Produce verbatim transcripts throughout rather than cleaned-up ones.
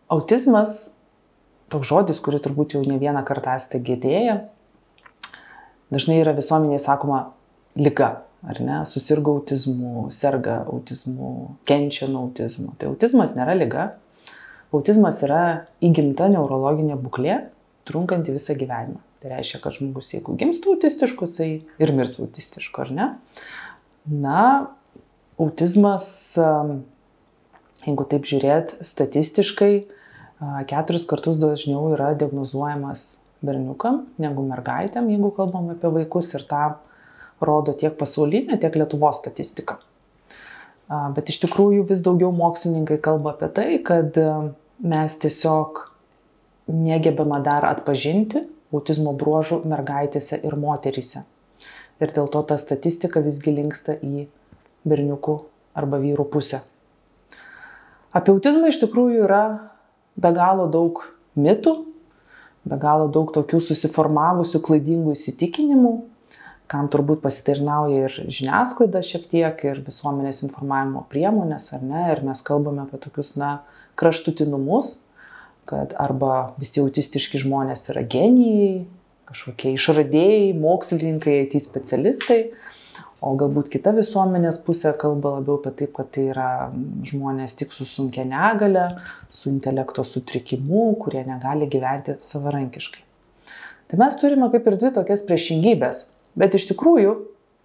Autizmas, toks žodis, kurį turbūt jau ne vieną kartą esate girdėję, dažnai yra visuomenėje sakoma liga, ar ne? Susirgo autizmu, serga autizmu, kenčia nuo autizmo. Tai autizmas nėra liga. Autizmas yra įgimta neurologinė būklė, trunkanti visą gyvenimą. Tai reiškia, kad žmogus, jeigu gimsta autistišku, jisai ir mirs autistišku, ar ne? Na, autizmas, jeigu taip žiūrėt, statistiškai keturis kartus dažniau yra diagnozuojamas berniukam negu mergaitėm, jeigu kalbam apie vaikus, ir tą rodo tiek pasaulinė, tiek Lietuvos statistika. Bet iš tikrųjų vis daugiau mokslininkai kalba apie tai, kad mes tiesiog negebame dar atpažinti autizmo bruožų mergaitėse ir moteryse. Ir dėl to ta statistika visgi linksta į berniukų arba vyrų pusę. Apie autizmą iš tikrųjų yra be galo daug mitų, be galo daug tokių susiformavusių klaidingų įsitikinimų, kam turbūt pasitarnauja ir žiniasklaida šiek tiek, ir visuomenės informavimo priemonės, ar ne? Ir mes kalbame apie tokius, na, kraštutinumus, kad arba visi autistiški žmonės yra genijai, kažkokie išradėjai, mokslininkai, I T specialistai, o galbūt kita visuomenės pusė kalba labiau apie taip, kad tai yra žmonės tik su sunkia negalia, su intelekto sutrikimu, kurie negali gyventi savarankiškai. Tai mes turime kaip ir dvi tokias priešingybės, bet iš tikrųjų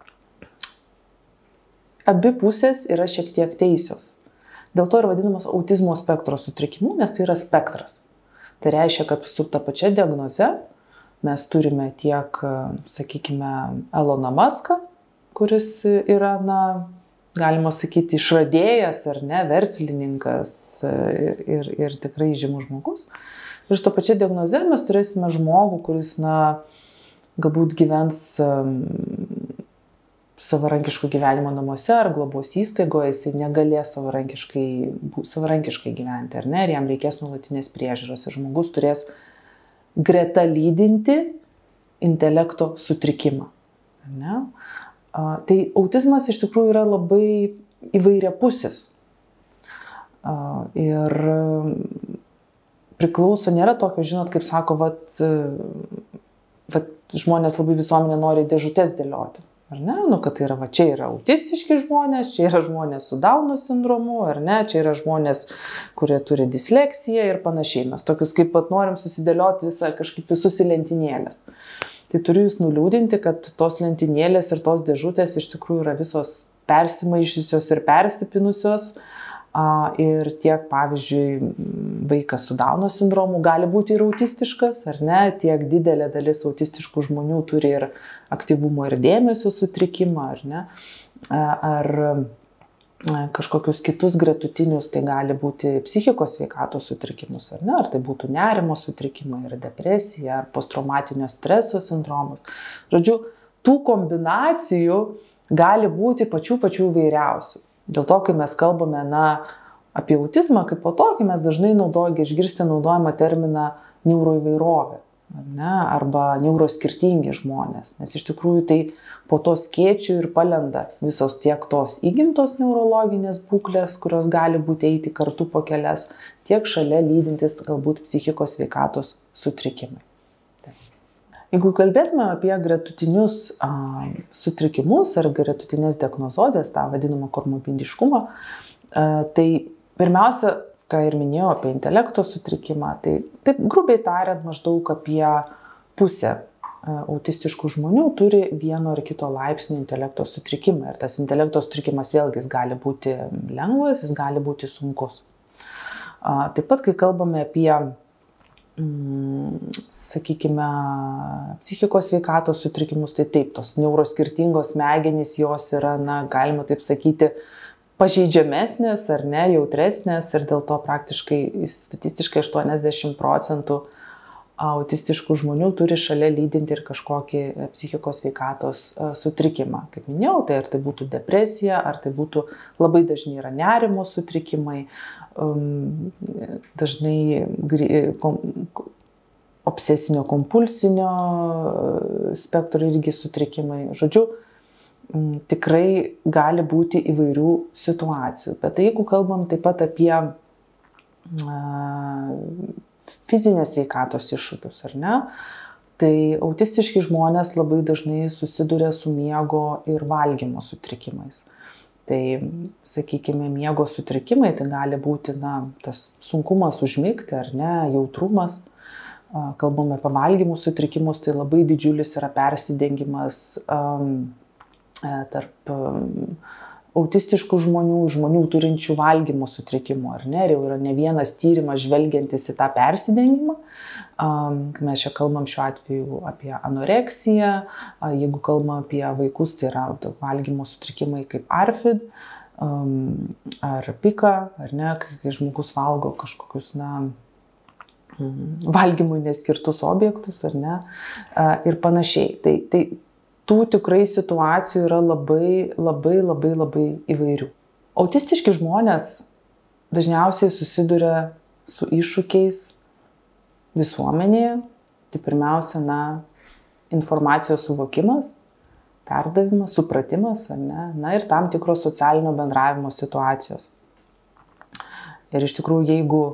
abi pusės yra šiek tiek teisios. Dėl to ir vadinamas autizmo spektro sutrikimu, nes tai yra spektras. Tai reiškia, kad su ta pačia diagnoze mes turime tiek, sakykime, Eloną Muską, kuris yra, na, galima sakyti, išradėjas ar ne, verslininkas ir, ir, ir tikrai žymus žmogus. Ir su ta pačia diagnoze mes turėsime žmogų, kuris, na, galbūt gyvens savarankiško gyvenimo namuose ar globos įstaigoje, jisai negalės savarankiškai, savarankiškai gyventi, ar ne, ir jam reikės nuolatinės priežiūros. Ir žmogus turės greta lydinti intelekto sutrikimą. Ar ne? A, tai autizmas iš tikrųjų yra labai įvairiapusis. A, ir priklauso, nėra tokio, žinot, kaip sako, vat, vat, žmonės labai visuomenė nori dėžutės dėlioti. Ar ne? Nu, kad tai yra, va, čia yra autistiški žmonės, čia yra žmonės su Dauno sindromu, ar ne, čia yra žmonės, kurie turi disleksiją ir panašiai. Mes tokius kaip pat norim susidėlioti visą, kažkaip visus į lentynėlės. Tai turiu jūs nuliūdinti, kad tos lentynėlės ir tos dėžutės iš tikrųjų yra visos persimaišusios ir persipinusios. Ir tiek, pavyzdžiui, vaikas su Dauno sindromu gali būti ir autistiškas, ar ne, tiek didelė dalis autistiškų žmonių turi ir aktyvumo ir dėmesio sutrikimą, ar ne, ar kažkokius kitus gretutinius, tai gali būti psichikos sveikatos sutrikimus, ar ne, ar tai būtų nerimo sutrikimai, ar depresija, ar posttraumatinio streso sindromas. Žodžiu, tų kombinacijų gali būti pačių pačių įvairiausių. Dėl to, kai mes kalbame, na, apie autizmą kaip po tokį, mes dažnai naudojame, išgirsti naudojamą terminą neuroįvairovė, ne, arba neuroskirtingi žmonės, nes iš tikrųjų tai po to skėčių ir palenda visos tiek tos įgimtos neurologinės būklės, kurios gali būti eiti kartu po kelias, tiek šalia lydintis galbūt psichikos sveikatos sutrikimai. Jeigu kalbėtume apie gretutinius a, sutrikimus ar gretutinės diagnozodės, tą vadinamą komorbidiškumą, a, tai pirmiausia, ką ir minėjau apie intelekto sutrikimą, tai taip grubiai tariant maždaug apie pusę a, autistiškų žmonių turi vieno ar kito laipsnio intelekto sutrikimą. Ir tas intelekto sutrikimas vėlgi gali būti lengvas, jis gali būti sunkus. A, taip pat, kai kalbame apie sakykime, psichikos sveikatos sutrikimus, tai taip, tos neuroskirtingos smegenys, jos yra, na, galima taip sakyti, pažeidžiamesnės ar ne, jautresnės, ir dėl to praktiškai statistiškai aštuoniasdešimt procentų autistiškų žmonių turi šalia lydinti ir kažkokį psichikos sveikatos sutrikimą. Kaip minėjau, tai ar tai būtų depresija, ar tai būtų labai dažnai yra nerimo sutrikimai, dažnai obsesinio kompulsinio spektro irgi sutrikimai. Žodžiu, tikrai gali būti įvairių situacijų. Bet jeigu kalbam taip pat apie fizinės sveikatos iššūkius, ar ne? Tai autistiški žmonės labai dažnai susiduria su miego ir valgymo sutrikimais. Tai, sakykime, miego sutrikimai, tai gali būti, na, tas sunkumas užmigti, ar ne, jautrumas. Kalbame apie valgymo sutrikimus, tai labai didžiulis yra persidengimas um, tarp um, autistiškų žmonių, žmonių turinčių valgymo sutrikimų, ar ne? Ir jau yra ne vienas tyrimas žvelgiantis į tą persidengimą. Mes čia kalbam šiuo atveju apie anoreksiją, jeigu kalbam apie vaikus, tai yra valgymo sutrikimai kaip ARFID ar PICA, ar ne, kai žmogus valgo kažkokius, na, valgymui neskirtus objektus, ar ne, ir panašiai. Tai, tai tų tikrai situacijų yra labai, labai, labai, labai įvairių. Autistiški žmonės dažniausiai susiduria su iššūkiais visuomenėje. Tai pirmiausia, na, informacijos suvokimas, perdavimas, supratimas, ar ne, na ir tam tikros socialinio bendravimo situacijos. Ir iš tikrųjų, jeigu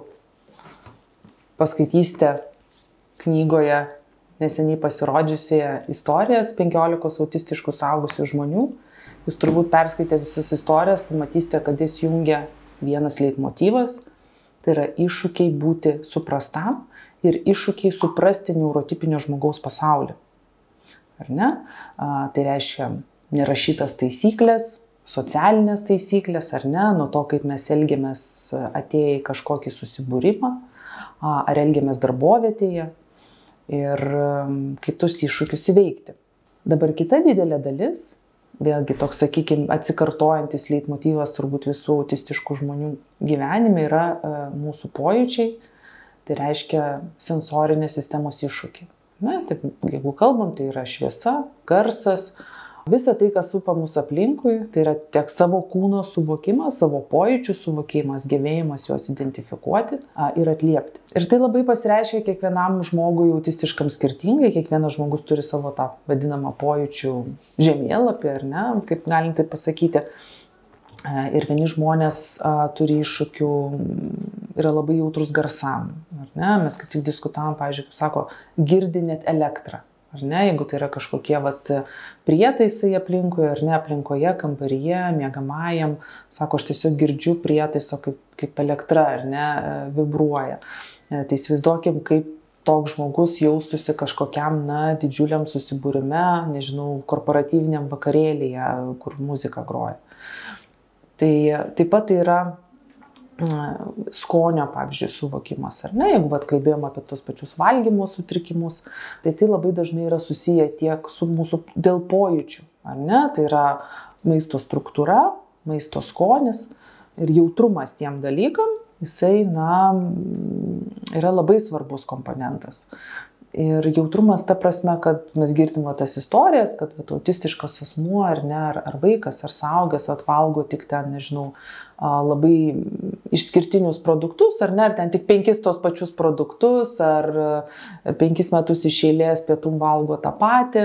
paskaitysite knygoje neseniai pasirodžiusioje istorijas penkiolikos autistiškų suaugusių žmonių, jūs turbūt perskaitę visas istorijas, pamatysite, kad jis jungia vienas leitmotyvas, tai yra iššūkiai būti suprastam ir iššūkiai suprasti neurotipinio žmogaus pasaulį. Ar ne? A, tai reiškia nerašytas taisyklės, socialinės taisyklės, ar ne, nuo to, kaip mes elgiamės atėję į kažkokį susibūrimą, ar elgiamės darbovietėje, ir kaip tuos iššūkius įveikti. Dabar kita didelė dalis, vėlgi toks, sakykime, atsikartojantis leitmotyvas turbūt visų autistiškų žmonių gyvenime yra mūsų pojūčiai, tai reiškia sensorinės sistemos iššūkiai. Na, taip, jeigu kalbam, tai yra šviesa, garsas, visa tai, kas supa mūsų aplinkui, tai yra tiek savo kūno suvokimas, savo pojūčių suvokimas, gebėjimas juos identifikuoti a, ir atliepti. Ir tai labai pasireiškia kiekvienam žmogui autistiškam skirtingai, kiekvienas žmogus turi savo tą vadinamą pojūčių žemėlapį, ar ne, kaip galim tai pasakyti. Ir vieni žmonės a, turi iššūkių, yra labai jautrus garsam, ar ne, mes kaip tik diskutavom, pavyzdžiui, kaip sako, girdi net elektrą. Ar ne, jeigu tai yra kažkokie vat, prietaisai aplinkui, ar ne, aplinkoje, kambaryje, miegamajam, sako, aš tiesiog girdžiu prietaiso, kaip, kaip elektra, ar ne, vibruoja. Tai įsivaizduokim, kaip toks žmogus jaustųsi kažkokiam, na, didžiuliam susibūrime, nežinau, korporatyviniam vakarėlyje, kur muzika groja. Tai taip pat tai yra skonio, pavyzdžiui, suvokimas, ar ne, jeigu vat, kalbėjom apie tos pačius valgymo sutrikimus, tai tai labai dažnai yra susiję tiek su mūsų dėl pojūčių, ar ne, tai yra maisto struktūra, maisto skonis ir jautrumas tiem dalykam, jisai, na, yra labai svarbus komponentas. Ir jautrumas ta prasme, kad mes girdim va, tas istorijas, kad va, autistiškas asmuo, ar ne, ar, ar vaikas, ar suaugęs atvalgo tik ten, nežinau, labai išskirtinius produktus, ar ne, ar ten tik penkis tos pačius produktus, ar penkis metus iš eilės pietum valgo tą patį.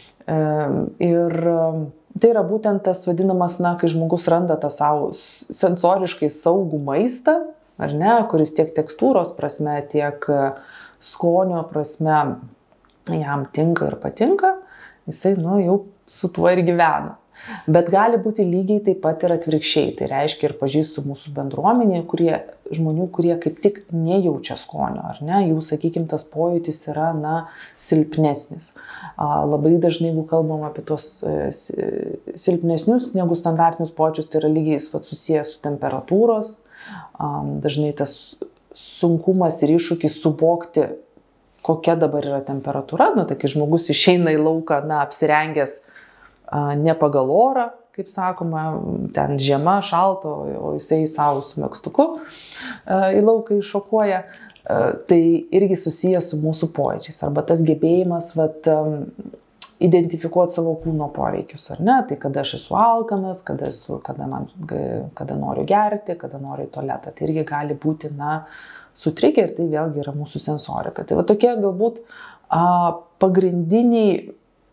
Ir tai yra būtent tas vadinamas, na, kai žmogus randa tą savo sensoriškai saugų maistą, ar ne, kuris tiek tekstūros prasme, tiek skonio prasme jam tinka ir patinka, jisai, nu, jau su tuo ir gyvena. Bet gali būti lygiai taip pat ir atvirkščiai. Tai reiškia ir pažįstu mūsų bendruomenėje, kurie, žmonių, kurie kaip tik nejaučia skonio, ar ne, jų, sakykime, tas pojūtis yra, na, silpnesnis. A, labai dažnai, jeigu kalbam apie tos e, silpnesnius negu standartinius pojūčius, tai yra lygiai susijęs su temperatūros, a, dažnai tas sunkumas ir iššūkis suvokti, kokia dabar yra temperatūra, nu, tai kai žmogus išeina į lauką, na, apsirengęs a, ne pagal orą, kaip sakoma, ten žiema, šalta, o jisai savo su megztuku a, į lauką iššokuoja, a, tai irgi susijęs su mūsų pojūčiais, arba tas gebėjimas, vat, a, identifikuoti savo kūno poreikius, ar ne, tai kada aš esu alkanas, kada, esu, kada, man, kada noriu gerti, kada noriu į tualetą, tai irgi gali būti, na, sutrikę ir tai vėlgi yra mūsų sensorika. Tai va tokie galbūt a, pagrindiniai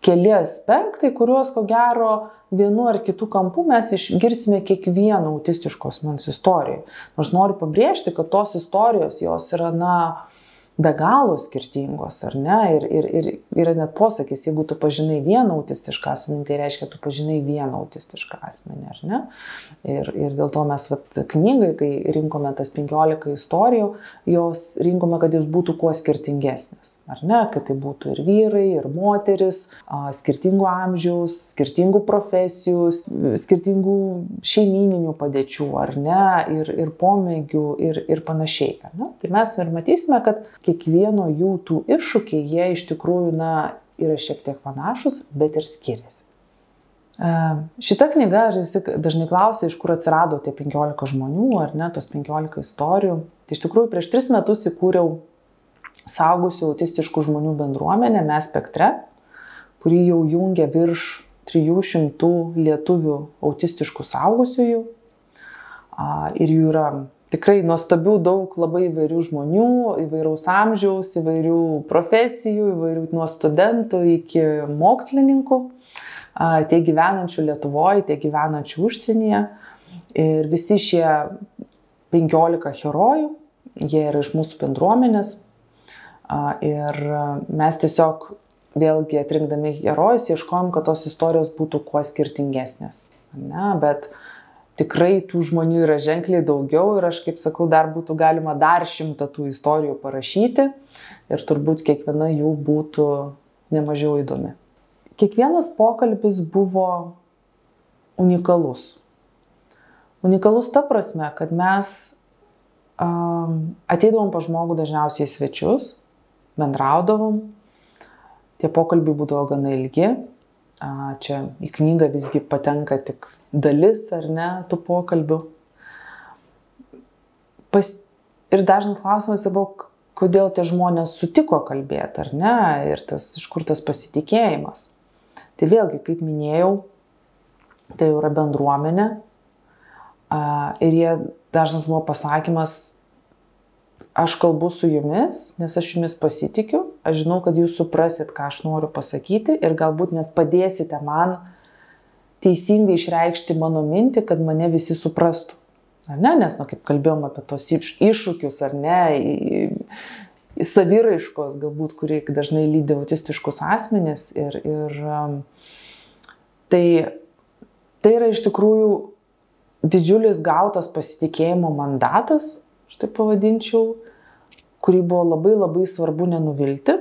keli aspektai, kuriuos ko gero vienu ar kitu kampu mes išgirsime kiekvieno autistiško asmens istorijoje. Nors noriu pabrėžti, kad tos istorijos jos yra, na, be galo skirtingos, ar ne? Ir, ir, ir yra net posakis, jeigu tu pažinai vieną autistišką asmenį, tai reiškia, tu pažinai vieną autistišką asmenį, ar ne? Ir, ir dėl to mes vat, knygai, kai rinkome tas penkiolika istorijų, jos rinkome, kad jos būtų kuo skirtingesnės, ar ne? Kad tai būtų ir vyrai, ir moteris, skirtingų amžiaus, skirtingų profesijų, skirtingų šeimyninių padėčių, ar ne? Ir, ir pomėgių, ir, ir panašiai, ar ne? Tai mes ir matysime, kad kiekvieno jų tų iššūkiai, jie iš tikrųjų, na, yra šiek tiek panašus, bet ir skiriasi. Šita knyga, visi dažnai klausia, iš kur atsirado tie penkiolika žmonių, ar ne, tos penkiolika istorijų. Tai iš tikrųjų prieš tris metus įkūriau suaugusių autistiškų žmonių bendruomenę Mes Spektre, kuri jau jungia virš trijų šimtų lietuvių autistiškų suaugusiųjų. Ir jų yra tikrai nuostabių daug labai įvairių žmonių, įvairaus amžiaus, įvairių profesijų, įvairių nuo studentų iki mokslininkų, tiek gyvenančių Lietuvoje, tiek gyvenančių užsienyje. Ir visi šie penkiolika herojų, jie yra iš mūsų bendruomenės. Ir mes tiesiog vėlgi atrinkdami herojus ieškojom, kad tos istorijos būtų kuo skirtingesnės. Ne? Bet tikrai tų žmonių yra ženkliai daugiau ir aš, kaip sakau, dar būtų galima dar šimtą tų istorijų parašyti ir turbūt kiekviena jų būtų nemažiau įdomi. Kiekvienas pokalbis buvo unikalus. Unikalus ta prasme, kad mes um, ateidavom pa žmogų dažniausiai į svečius, bendraudavom, tie pokalbiai būdavo gana ilgi, a, čia į knygą visgi patenka tik dalis, ar ne, tų pokalbių. Pas... Ir dažnas klausimas buvo, kodėl tie žmonės sutiko kalbėti, ar ne, ir tas, iš kur tas pasitikėjimas. Tai vėlgi, kaip minėjau, tai jau yra bendruomenė, a, ir jie dažnas buvo pasakymas, aš kalbu su jumis, nes aš jumis pasitikiu, aš žinau, kad jūs suprasit, ką aš noriu pasakyti ir galbūt net padėsite man teisingai išreikšti mano mintį, kad mane visi suprastų. Ar ne? Nes, nu, kaip kalbėjom apie tos iššūkius, ar ne, į, į saviraiškos, galbūt, kurie dažnai lydi autistiškus asmenis. Ir, ir tai, tai yra iš tikrųjų didžiulis gautas pasitikėjimo mandatas, aš taip pavadinčiau, kurį buvo labai labai svarbu nenuvilti.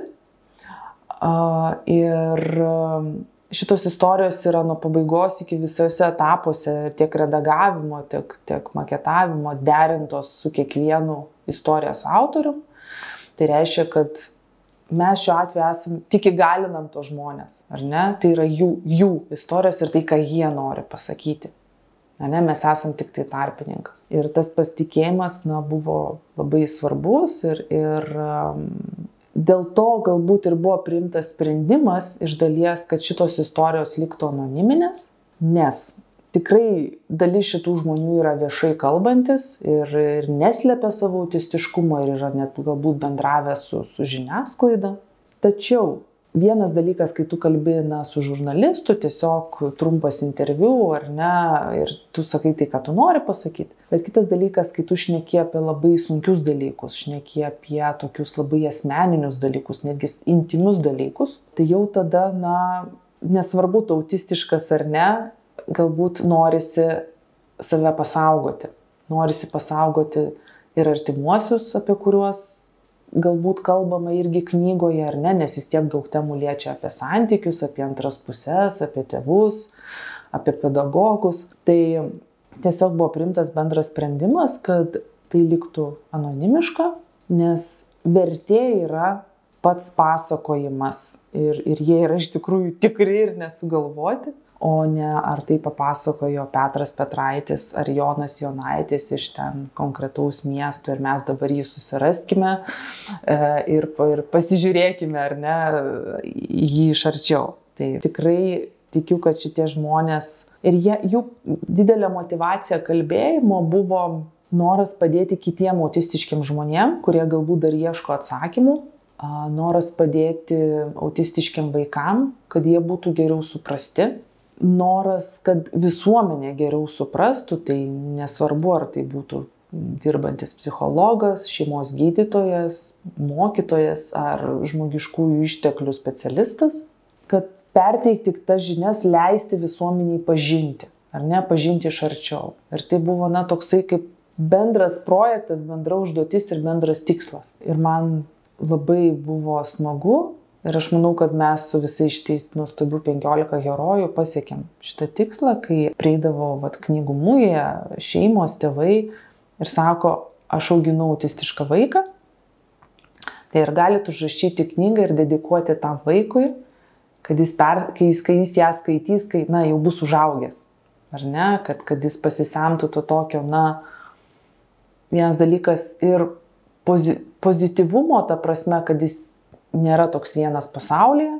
Ir šitos istorijos yra nuo pabaigos iki visose etapuose, tiek redagavimo, tiek, tiek maketavimo, derintos su kiekvienu istorijos autoriu. Tai reiškia, kad mes šiuo atveju esam, tik įgalinam tos žmonės, ar ne? Tai yra jų, jų istorijos ir tai, ką jie nori pasakyti. Ne, mes esam tik tai tarpininkas. Ir tas pasitikėjimas, na, buvo labai svarbus ir, ir um, dėl to galbūt ir buvo priimtas sprendimas iš dalies, kad šitos istorijos liktų anoniminės, nes tikrai dalis šitų žmonių yra viešai kalbantis ir, ir neslepia savo autistiškumo ir yra net galbūt bendravę su, su žiniasklaida. Tačiau vienas dalykas, kai tu kalbi, na, su žurnalistu, tiesiog trumpas interviu, ar ne, ir tu sakai tai, ką tu nori pasakyti. Bet kitas dalykas, kai tu šneki apie labai sunkius dalykus, šneki apie tokius labai asmeninius dalykus, netgi intimius dalykus, tai jau tada, na, nesvarbu, tu autistiškas ar ne, galbūt norisi save pasaugoti. Norisi pasaugoti ir artimuosius, apie kuriuos galbūt kalbama irgi knygoje, ar ne, nes vis tiek daug temų liečia apie santykius, apie antras puses, apie tėvus, apie pedagogus. Tai tiesiog buvo priimtas bendras sprendimas, kad tai liktų anonimiška, nes vertė yra pats pasakojimas ir, ir jie yra iš tikrųjų tikri ir nesugalvoti, o ne ar tai papasakojo Petras Petraitis ar Jonas Jonaitis iš ten konkretaus miesto ir mes dabar jį susiraskime ir, ir pasižiūrėkime, ar ne, jį iš arčiau. Tai tikrai tikiu, kad šitie žmonės ir jie, jų didelė motyvacija kalbėjimo buvo noras padėti kitiem autistiškiem žmonėm, kurie galbūt dar ieško atsakymų noras padėti autistiškiam vaikam, kad jie būtų geriau suprasti, noras, kad visuomenė geriau suprastų, tai nesvarbu, ar tai būtų dirbantis psichologas, šeimos gydytojas, mokytojas ar žmogiškųjų išteklių specialistas, kad perteikti tas žinias, leisti visuomeniai pažinti, ar ne, pažinti iš arčiau. Ir tai buvo, na, toksai kaip bendras projektas, bendra užduotis ir bendras tikslas. Ir man labai buvo smagu ir aš manau, kad mes su visais šitais nuostabių penkiolika herojų pasiekėm šitą tikslą, kai prieidavo vat, knygų mugėje šeimos, tėvai ir sako, aš auginu autistišką vaiką, tai ir galite užrašyti knygą ir dedikuoti tam vaikui, kad jis, per, kai jis, kai jis ją skaitys, kai, na, jau bus užaugęs, ar ne, kad, kad jis pasisemtų to tokio, na, vienas dalykas ir pozi, pozityvumo, ta prasme, kad jis nėra toks vienas pasaulyje,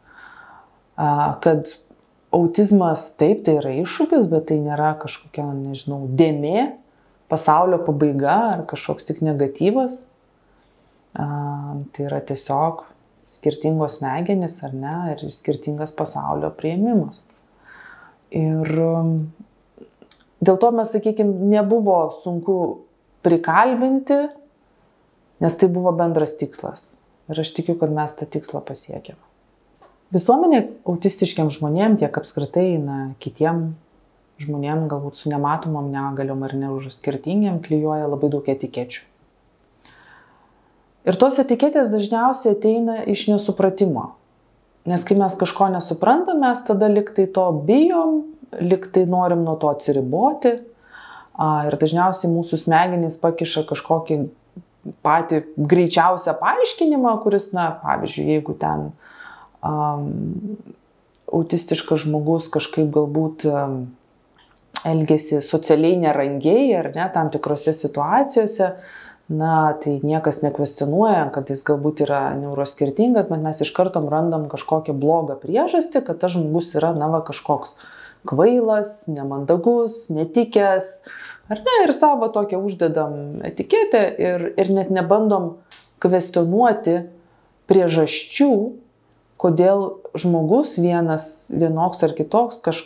kad autizmas taip, tai yra iššūkis, bet tai nėra kažkokia, nežinau, dėmė, pasaulio pabaiga ar kažkoks tik negatyvas. Tai yra tiesiog skirtingos smegenys, ar ne, ir skirtingas pasaulio priėmimas. Ir dėl to mes, sakykime, nebuvo sunku prikalbinti, nes tai buvo bendras tikslas. Ir aš tikiu, kad mes tą tikslą pasiekėm. Visuomenė autistiškiam žmonėm, tiek apskritai, na, kitiem žmonėm, galbūt su nematomom negaliom ar neužskirtingiem, klijuoja labai daug etikečių. Ir tos etiketės dažniausiai ateina iš nesupratimo. Nes kai mes kažko nesuprantam, mes tada liktai to bijom, liktai norim nuo to atsiriboti. Ir dažniausiai mūsų smegenys pakiša kažkokį patį greičiausią paaiškinimą, kuris, na, pavyzdžiui, jeigu ten um, autistiškas žmogus kažkaip galbūt um, elgesi socialiai nerangiai, ar ne, tam tikrose situacijose, na, tai niekas nekvestionuoja, kad jis galbūt yra neuroskirtingas, bet mes iš karto randam kažkokią blogą priežastį, kad tas žmogus yra, na, va, kažkoks kvailas, nemandagus, netikęs, ar ne, ir savo tokią uždedam etiketę ir, ir net nebandom kvestionuoti priežasčių, kodėl žmogus vienas, vienoks ar kitoks, kaž,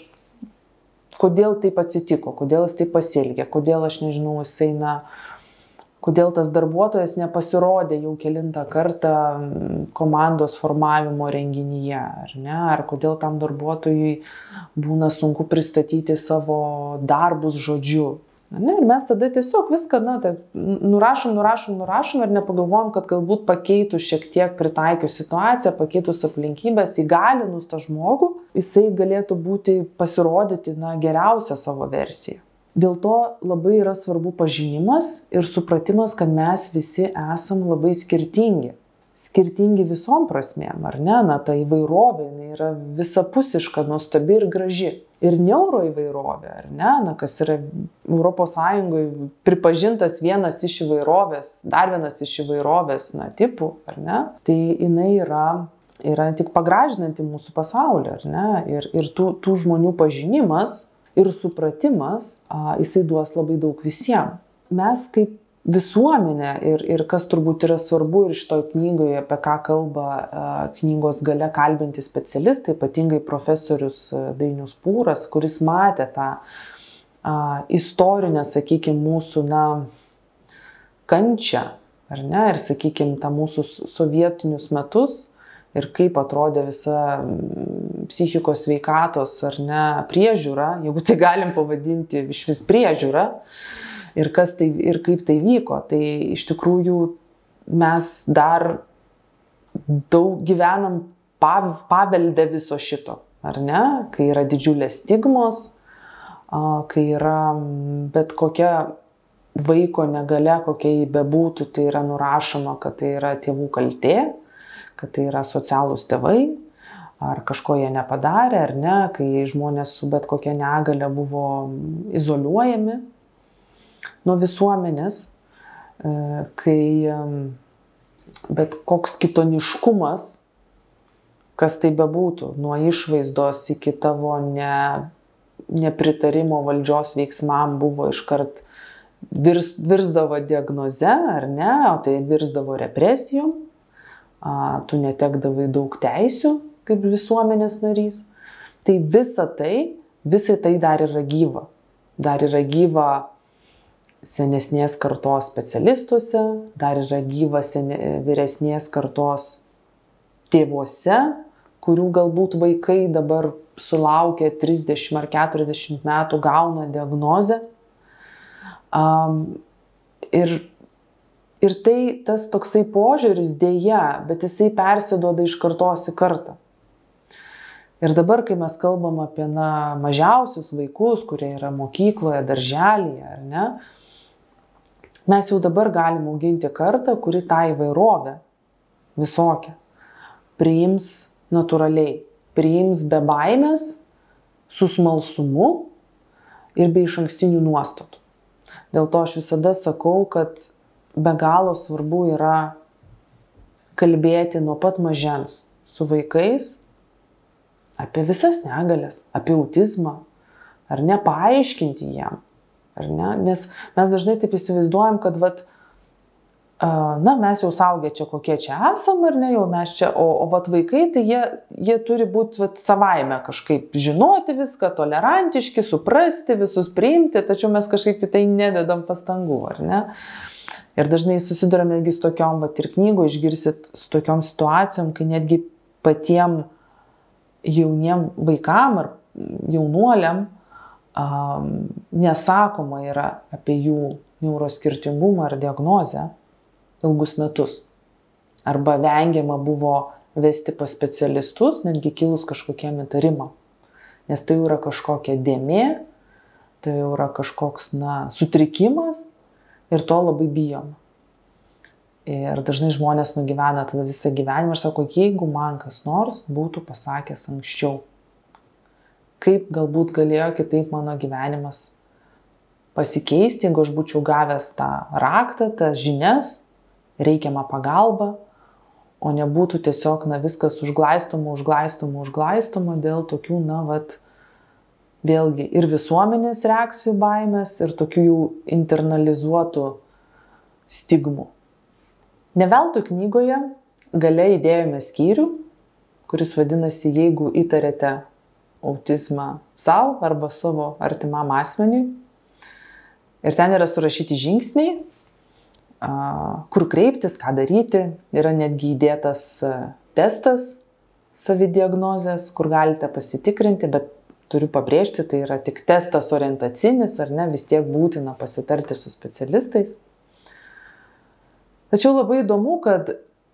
kodėl taip atsitiko, kodėl jis taip pasielgė, kodėl aš nežinau, jisai, na, kodėl tas darbuotojas nepasirodė jau kelintą kartą komandos formavimo renginyje, ar ne, ar kodėl tam darbuotojui būna sunku pristatyti savo darbus žodžiu. Ne, ir mes tada tiesiog viską, na, tai nurašom, nurašom, nurašom ir nepagalvojom, kad galbūt pakeitus šiek tiek pritaikius situaciją, pakeitus aplinkybės, įgalinus tą žmogų, jisai galėtų būti, pasirodyti, na, geriausią savo versiją. Dėl to labai yra svarbu pažinimas ir supratimas, kad mes visi esam labai skirtingi. Skirtingi visom prasmėm, ar ne? Na, ta įvairovė yra visapusiška, nuostabi ir graži. Ir neuroįvairovė, ar ne? Na, kas yra Europos Sąjungoje pripažintas vienas iš įvairovės, dar vienas iš įvairovės, na, tipų, ar ne? Tai jinai yra, yra tik pagražinanti mūsų pasaulį, ar ne? Ir, ir tų, tų žmonių pažinimas ir supratimas, a, jisai duos labai daug visiems. Mes kaip visuomenė ir, ir kas turbūt yra svarbu ir šitoj knygoje, apie ką kalba a, knygos gale kalbinti specialistai, ypatingai profesorius Dainius Pūras, kuris matė tą a, istorinę, sakykime, mūsų, na, kančią, ar ne, ir, sakykime, tą mūsų sovietinius metus, ir kaip atrodė visa psichikos sveikatos, ar ne, priežiūra, jeigu tai galim pavadinti iš vis priežiūra, ir, kas tai, ir kaip tai vyko. Tai iš tikrųjų mes dar daug gyvenam pavelde viso šito, ar ne, kai yra didžiulės stigmos, kai yra bet kokia vaiko negalia, kokia jį bebūtų, tai yra nurašoma, kad tai yra tėvų kaltė, kad tai yra socialūs tėvai, ar kažko jie nepadarė, ar ne, kai žmonės su bet kokia negalia buvo izoliuojami nuo visuomenės, kai bet koks kitoniškumas, kas tai bebūtų, nuo išvaizdos iki tavo ne, nepritarimo valdžios veiksmam buvo iškart virs, virsdavo diagnoze, ar ne, o tai virsdavo represijom. tu netekdavai daug teisių kaip visuomenės narys. Tai visa tai, visa tai dar yra gyva. Dar yra gyva senesnės kartos specialistuose, dar yra gyva sene, vyresnės kartos tėvuose, kurių galbūt vaikai dabar sulaukia trisdešimt ar keturiasdešimt metų gauna diagnozę. Um, ir, ir tai tas toksai požiūris dėja, bet jisai persiduoda iš kartos į kartą. Ir dabar, kai mes kalbam apie na, mažiausius vaikus, kurie yra mokykloje, darželyje, ar ne, mes jau dabar galim auginti kartą, kuri tą įvairovę visokią priims natūraliai, priims be baimės, su smalsumu ir be išankstinių nuostatų. Dėl to aš visada sakau, kad be galo svarbu yra kalbėti nuo pat mažens su vaikais apie visas negalias, apie autizmą, ar ne, paaiškinti jiem, ar ne, nes mes dažnai taip įsivaizduojam, kad vat, na, mes jau saugę čia kokie čia esam, ar ne, jau mes čia, o, o vat vaikai, tai jie, jie turi būti vat, savaime kažkaip žinoti viską, tolerantiški, suprasti, visus priimti, tačiau mes kažkaip į tai nededam pastangų, ar ne. Ir dažnai susidurame netgi su tokiom, vat, ir knygų išgirsit su tokiom situacijom, kai netgi patiem jauniem vaikam ar jaunuoliam um, nesakoma yra apie jų neuroskirtingumą ar diagnozę ilgus metus. Arba vengiama buvo vesti pas specialistus, netgi kilus kažkokiem įtarimam. Nes tai yra kažkokia dėmė, tai yra kažkoks na, sutrikimas ir to labai bijoma. Ir dažnai žmonės nugyvena tada visą gyvenimą ir sako, jeigu man kas nors būtų pasakęs anksčiau, kaip galbūt galėjo kitaip mano gyvenimas pasikeisti, jeigu aš būčiau gavęs tą raktą, tas žinias, reikiamą pagalbą, o nebūtų tiesiog na, viskas užglaistoma, užglaistoma, užglaistoma dėl tokių, na, vat, vėlgi ir visuomenės reakcijų baimės, ir tokių jų internalizuotų stigmų. Ne veltui knygoje gale įdėjome skyrių, kuris vadinasi, jeigu įtarėte autizmą savo arba savo artimam asmeniui. Ir ten yra surašyti žingsniai, kur kreiptis, ką daryti. Yra netgi įdėtas testas savidiagnozės, kur galite pasitikrinti, bet turiu pabrėžti, tai yra tik testas orientacinis, ar ne, vis tiek būtina pasitarti su specialistais. Tačiau labai įdomu, kad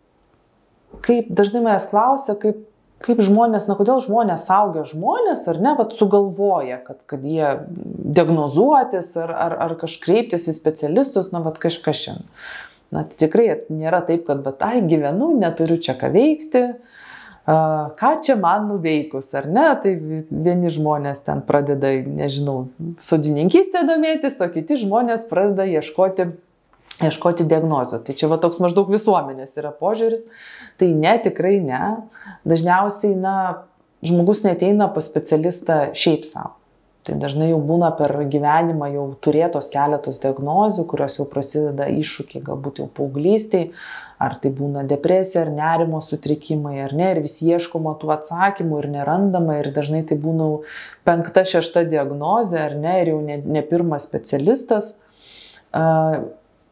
kaip dažnai manęs klausia, kaip, kaip žmonės, na kodėl žmonės, suaugę žmonės, ar ne, vat, sugalvoja, kad, kad jie diagnozuotis ar, ar, ar kažkaip kreiptis į specialistus, na vat kažkas šiandien. Na tai tikrai nėra taip, kad vat, ai gyvenu, neturiu čia ką veikti, uh, ką čia man nuveikus, ar ne, tai vieni žmonės ten pradeda, nežinau, sodininkystę domėtis, o kiti žmonės pradeda ieškoti ieškoti diagnozių. Tai čia va toks maždaug visuomenės yra požiūris. Tai ne, tikrai ne. Dažniausiai, na, žmogus neateina pas specialistą šiaip savo. Tai dažnai jau būna per gyvenimą jau turėtos keletos diagnozių, kurios jau prasideda iššūkiai, galbūt jau paauglystėj, ar tai būna depresija, ar nerimo sutrikimai, ar ne, ir vis ieškoma tų atsakymų ir nerandama, ir dažnai tai būna penkta, šešta diagnozė, ar ne, ir jau ne, ne pirmas specialistas. Uh,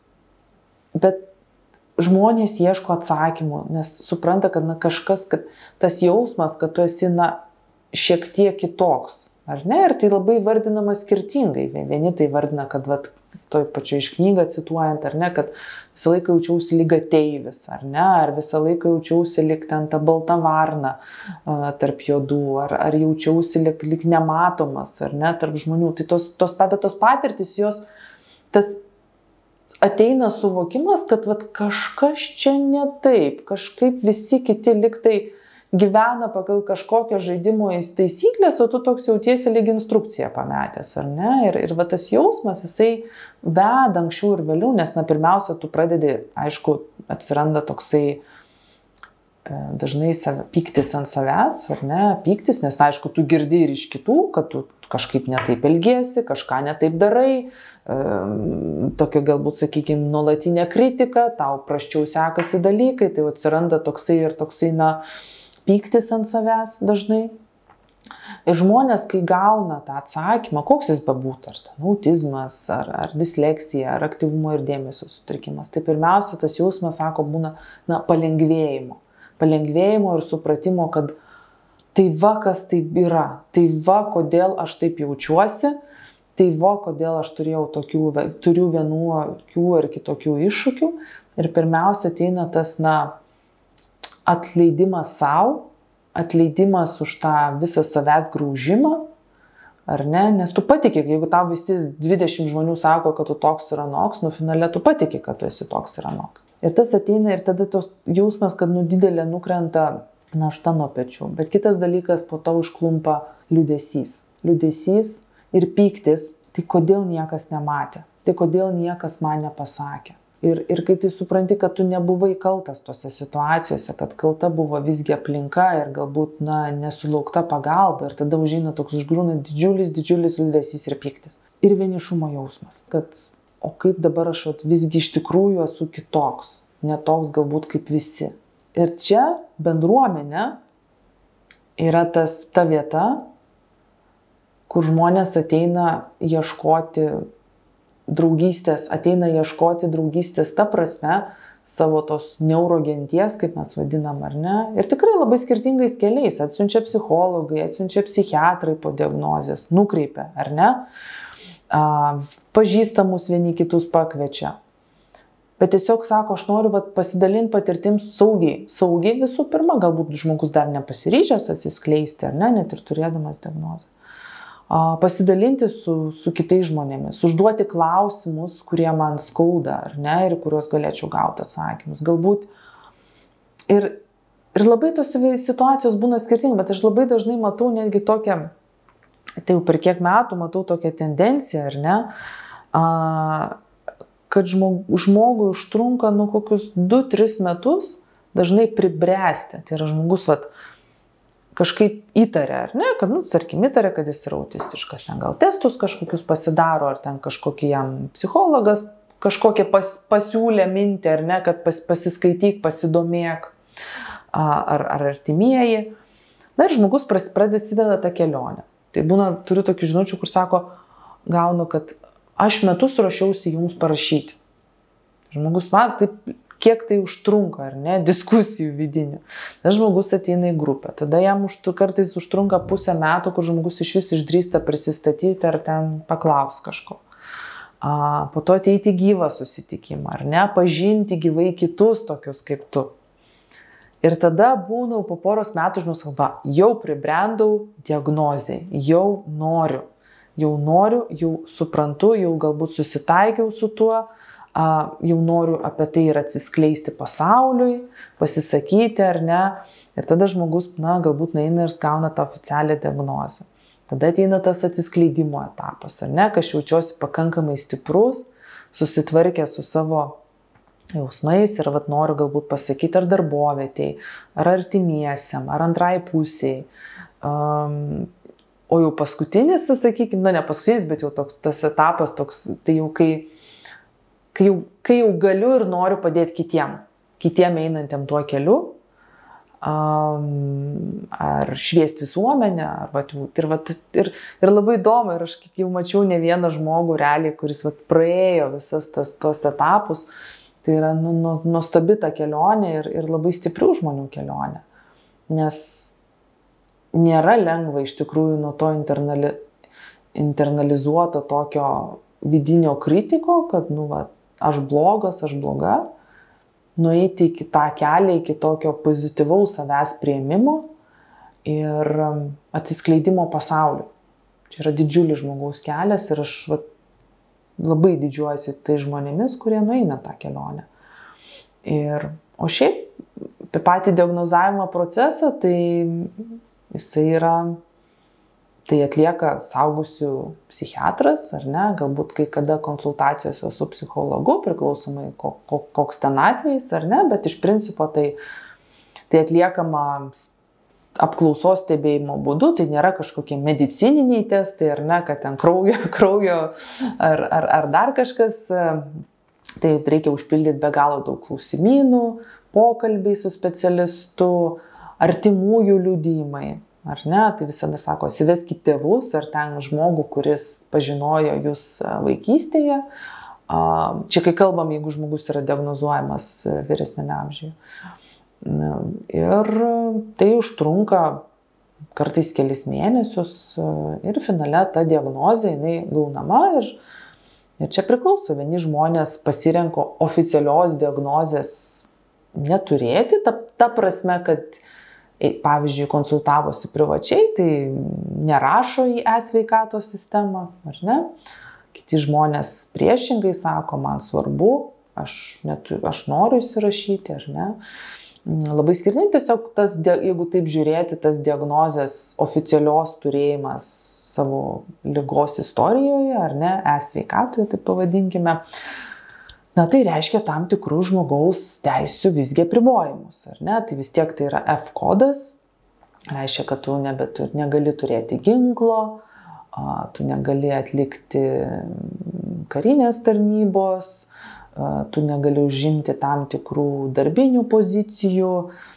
Bet žmonės ieško atsakymų, nes supranta, kad na, kažkas, kad tas jausmas, kad tu esi na, šiek tiek kitoks, ar ne? Ir tai labai vardinama skirtingai. Vieni tai vardina, kad vat, toj pačioj iš knygą cituojant, ar ne, kad visą laiką jaučiausi lyg ateivis, ar ne? Ar visą laiką jaučiausi lyg ten ta balta varna uh, tarp juodų, ar, ar jaučiausi lyg, lyg nematomas, ar ne, tarp žmonių. Tai tos, tos, tos patirtis, jos tas ateina suvokimas, kad vat, kažkas čia ne taip, kažkaip visi kiti liktai gyvena pagal kažkokią žaidimo taisyklės, o tu toks jautiesi lyg instrukciją pametęs, ar ne? Ir, ir va, tas jausmas, jisai veda anksčiau ir vėliau, nes na, pirmiausia, tu pradedi, aišku, atsiranda toksai dažnai save, pyktis ant savęs, ar ne, pyktis, nes aišku, tu girdi ir iš kitų, kad tu kažkaip netaip elgiesi, kažką netaip darai, tokia galbūt, sakykime, nuolatinė kritika, tau prasčiau sekasi dalykai, tai atsiranda toksai ir toksai, na, pyktis ant savęs dažnai. Ir žmonės, kai gauna tą atsakymą, koks jis bebūtų, ar ten autizmas, ar, ar disleksija, ar aktyvumo ir dėmesio sutrikimas, tai pirmiausia, tas jausmas, sako, būna, na, palengvėjimo. Palengvėjimo ir supratimo, kad tai va, kas taip yra, tai va, kodėl aš taip jaučiuosi, tai va, kodėl aš turėjau tokių, turiu vienokių ar kitokių iššūkių. Ir pirmiausia, ateina tas, na, atleidimas savo, atleidimas už tą visą savęs graužimą, ar ne? Nes tu patiki, jeigu tau visi dvidešimt žmonių sako, kad tu toks ir anoks, nu finale tu patiki, kad tu esi toks ir anoks. Ir tas ateina ir tada tos jausmas, kad nu didelė nukrenta našta nuo pečių. Bet kitas dalykas, po to užklumpa liūdesys. Liūdesys ir pyktis, tai kodėl niekas nematė, tai kodėl niekas man nepasakė. Ir, ir kai tai supranti, kad tu nebuvai kaltas tose situacijose, kad kalta buvo visgi aplinka ir galbūt, na, nesulaukta pagalba, ir tada užeina toks užgrūna didžiulis, didžiulis liūdesys ir pyktis. Ir vienišumo jausmas, kad o kaip dabar aš vat, visgi iš tikrųjų esu kitoks, netoks galbūt kaip visi. Ir čia bendruomenė yra tas, ta vieta, kur žmonės ateina ieškoti draugystės, ateina ieškoti draugystės ta prasme, savo tos neurogenties, kaip mes vadinam, ar ne? Ir tikrai labai skirtingais keliais. Atsiunčia psichologai, atsiunčia psichiatrai po diagnozės, nukreipia, ar ne? A, pažįstamus vieni kitus pakviečia. Bet tiesiog sako, aš noriu vat, pasidalinti patirtim saugiai. Saugiai visų pirma, galbūt žmogus dar nepasiryžęs atsiskleisti, ar ne, net ir turėdamas diagnozę. Pasidalinti su, su kitais žmonėmis, užduoti klausimus, kurie man skauda, ar ne, ir kuriuos galėčiau gauti atsakymus. Galbūt ir, ir labai tos situacijos būna skirtingai, bet aš labai dažnai matau netgi tokią, tai jau per kiek metų matau tokią tendenciją, ar ne, a, kad žmog, žmogui užtrunka nu kokius du tris metus dažnai pribręsti. Tai yra žmogus, vat, kažkaip įtarė, ar ne, kad, nu, tarkim, įtarė, kad jis yra autistiškas, ten gal testus kažkokius pasidaro, ar ten kažkokį jam psichologas kažkokią pas, pasiūlė mintį, ar ne, kad pas, pasiskaityk, pasidomėk, ar, ar artimieji. Na ir žmogus prasideda tą kelionę. Tai būna, turiu tokių žinučių, kur sako, gaunu, kad aš metus ruošiausi jums parašyti. Žmogus man taip, kiek tai užtrunka, ar ne, diskusijų vidinių. Tada žmogus ateina į grupę, tada jam užtu, kartais užtrunka pusę metų, kur žmogus iš vis išdrįsta prisistatyti ar ten paklaus kažko. A, po to ateiti gyvą susitikimą, ar ne, pažinti gyvai kitus tokius kaip tu. Ir tada būnau po poros metų žmogus, va, jau pribrendau diagnozei, jau noriu, jau noriu, jau suprantu, jau galbūt susitaikiau su tuo, jau noriu apie tai ir atsiskleisti pasauliui, pasisakyti, ar ne. Ir tada žmogus, na, galbūt nueina ir gauna tą oficialią diagnozę. Tada ateina tas atsiskleidimo etapas, ar ne, kai aš jaučiuosi pakankamai stiprus, susitvarkęs su savo jausmais ir vat noriu galbūt pasakyti ar darbovietei, ar artimiesiam, ar antrai pusiai. Um, o jau paskutinis, sakykime, na ne paskutinis, bet jau toks, tas etapas toks, tai jau kai Kai jau, kai jau galiu ir noriu padėti kitiem, kitiem einantiem tuo keliu, um, ar šviesti visuomenę, ar, vat, ir, vat, ir, ir labai įdomu, ir aš jau mačiau ne vieną žmogų realiai, kuris vat, praėjo visas tas, tos etapus, tai yra nu, nu, nuostabi ta kelionė ir, ir labai stiprių žmonių kelionė, nes nėra lengva iš tikrųjų nuo to internali, internalizuoto tokio vidinio kritiko, kad, nu, vat, aš blogas, aš bloga, nueiti iki tą kelią, iki tokio pozityvaus savęs priėmimo ir atsiskleidimo pasauliu. Čia yra didžiulis žmogaus kelias ir aš vat, labai didžiuojuosi tai žmonėmis, kurie nueina tą kelionę. Ir, o šiaip, apie patį diagnozavimo procesą, tai jisai yra, tai atlieka suaugusių psichiatras, ar ne, galbūt kai kada konsultacijos su psichologu, priklausomai koks ten atvejis, ar ne, bet iš principo tai, tai atliekama apklausos stebėjimo būdu, tai nėra kažkokie medicininiai testai, ar ne, kad ten kraujo, kraujo ar, ar, ar dar kažkas. Tai reikia užpildyti be galo daug klausimynų, pokalbiai su specialistu, artimųjų liudijimai, ar ne? Tai visada sako, atsiveskit tėvus ar ten žmogų, kuris pažinojo jūs vaikystėje. Čia kai kalbam, jeigu žmogus yra diagnozuojamas vyresnėme amžiuje. Ir tai užtrunka kartais kelis mėnesius ir finale ta diagnozė jinai gaunama ir Ir čia priklauso, vieni žmonės pasirenko oficialios diagnozės neturėti, ta, ta prasme, kad, pavyzdžiui, konsultavosi privačiai, tai nerašo į e-sveikatos sistemą, ar ne? Kiti žmonės priešingai sako, man svarbu, aš, netu, aš noriu įsirašyti, ar ne? Labai skirtingai tiesiog, tas, jeigu taip žiūrėti, tas diagnozės oficialios turėjimas savo ligos istorijoje, ar ne, e-sveikatoje, taip pavadinkime, na tai reiškia tam tikrų žmogaus teisių visgi apribojimus, ar ne, tai vis tiek tai yra F kodas, reiškia, kad tu nebetur, negali turėti ginklo, tu negali atlikti karinės tarnybos, tu negali užimti tam tikrų darbinių pozicijų,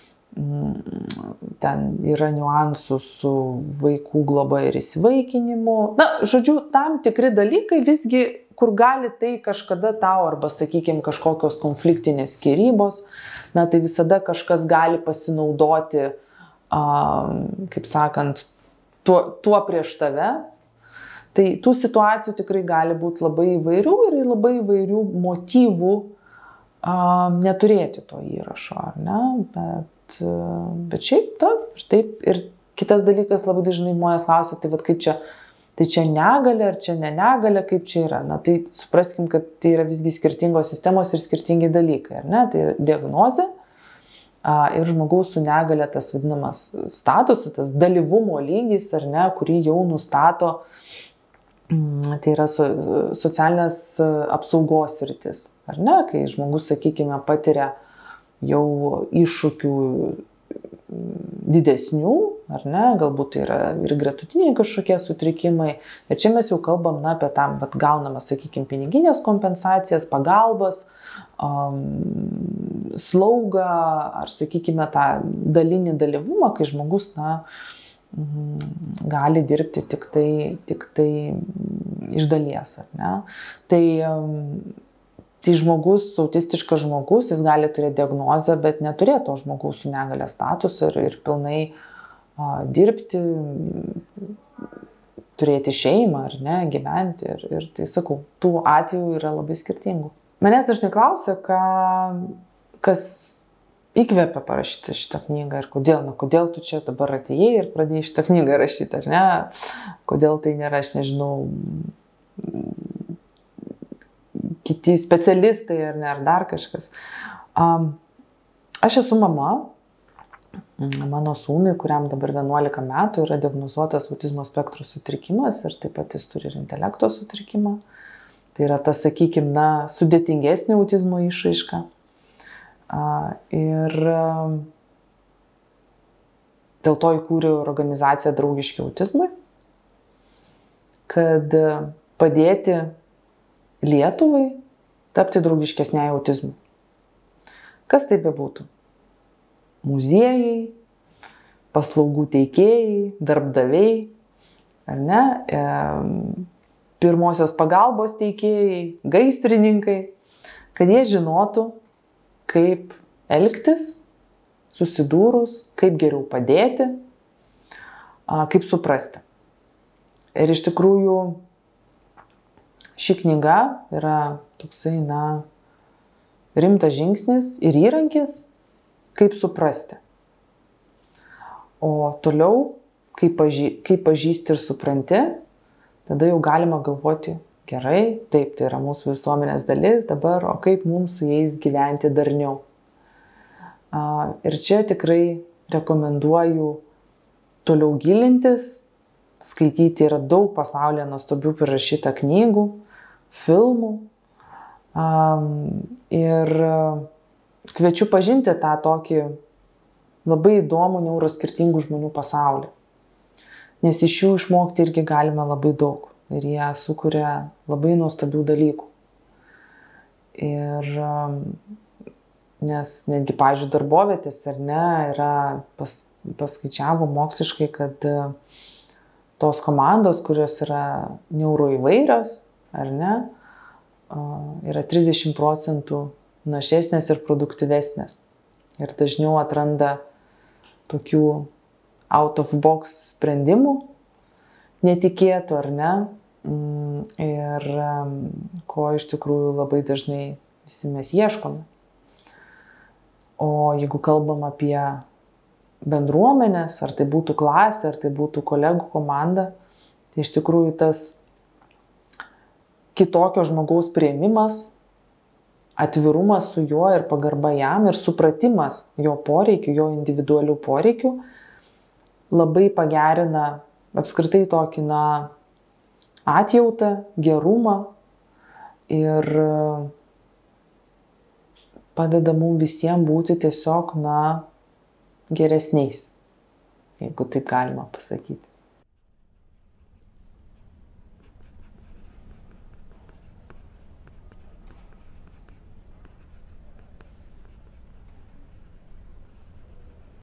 ten yra niuansų su vaikų globa ir įsivaikinimu. Na, žodžiu, tam tikri dalykai visgi, kur gali tai kažkada tau, arba, sakykime, kažkokios konfliktinės skyrybos, na, tai visada kažkas gali pasinaudoti, a, kaip sakant, tuo, tuo prieš tave. Tai tų situacijų tikrai gali būti labai įvairių ir labai įvairių motyvų a, neturėti to įrašo, ar ne? Bet Bet šiaip, ta, taip, ir kitas dalykas labai dažnai žmonės klausia, tai vat kaip čia, tai čia negalia, ar čia ne negalia, kaip čia yra. Na tai supraskim, kad tai yra visgi skirtingos sistemos ir skirtingi dalykai, ar ne? Tai yra diagnozė a, ir žmogaus su negalia tas vadinamas statusas, tas dalyvumo lygis, ar ne, kurį jau nustato, mm, tai yra so, socialinės apsaugos sritis, ar ne, kai žmogus, sakykime, patiria jau iššūkių didesnių, ar ne, galbūt tai yra ir gretutiniai kažkokie sutrikimai. Ir čia mes jau kalbam, na, apie tam, bet gauname, sakykime, piniginės kompensacijas, pagalbas, um, slaugą, ar, sakykime, tą dalinį dalyvumą, kai žmogus, na, gali dirbti tik tai, tik tai iš dalies, ar ne. Tai um, Tai žmogus, autistiškas žmogus, jis gali turėti diagnozę, bet neturėti to žmogaus su negalia statusą ir, ir pilnai a, dirbti, turėti šeimą, ar ne, gyventi. Ir, ir tai sakau, tų atvejų yra labai skirtingų. Manęs dažnai klausia, ką, kas įkvėpia parašyti šitą knygą ir kodėl. Na, kodėl tu čia dabar atėjai ir pradėjai šitą knygą rašyti, ar ne? Kodėl tai nėra, aš nežinau, kiti specialistai ar ne, ar dar kažkas. Um, aš esu mama, mano sūnui, kuriam dabar vienuolika metų, yra diagnozuotas autizmo spektro sutrikimas ir taip pat jis turi ir intelekto sutrikimą. Tai yra tas, sakykime, na, sudėtingesnė autizmo išraiška. Uh, ir uh, dėl to įkūriau organizaciją Draugiški autizmui, kad padėti Lietuvai tapti draugiškesniai autizmui. Kas tai bebūtų? Muziejai, paslaugų teikėjai, darbdaviai, ar ne? E, pirmosios pagalbos teikėjai, gaisrininkai, kad jie žinotų, kaip elgtis, susidūrus, kaip geriau padėti, a, kaip suprasti. Ir iš tikrųjų, ši knyga yra toksai, na, rimtas žingsnis ir įrankis, kaip suprasti. O toliau, kai, pažy, kai pažįsti ir supranti, tada jau galima galvoti, gerai, taip, tai yra mūsų visuomenės dalis, dabar, o kaip mums su jais gyventi darniau. Ir čia tikrai rekomenduoju toliau gilintis, skaityti, yra daug pasaulyje nuostabių prirašyta knygų, filmų. Um, ir kviečiu pažinti tą tokį labai įdomų neuroskirtingų žmonių pasaulį. Nes iš jų išmokti irgi galime labai daug. Ir jie sukuria labai nuostabių dalykų. Ir nes netgi, pavyzdžiui, darbovietės, ar ne, yra pas, paskaičiavo moksliškai, kad tos komandos, kurios yra neuroįvairios, ar ne, yra trisdešimt procentų našesnės ir produktyvesnės. Ir dažniau atranda tokių out of box sprendimų, netikėtų, ar ne, ir ko iš tikrųjų labai dažnai visi mes ieškome. O jeigu kalbam apie bendruomenės, ar tai būtų klasė, ar tai būtų kolegų komanda, tai iš tikrųjų tas kitokio žmogaus priėmimas, atvirumas su juo ir pagarba jam ir supratimas jo poreikių, jo individualių poreikių labai pagerina apskritai tokį, na, atjautą, gerumą ir padeda mums visiems būti tiesiog, na, geresniais, jeigu taip galima pasakyti.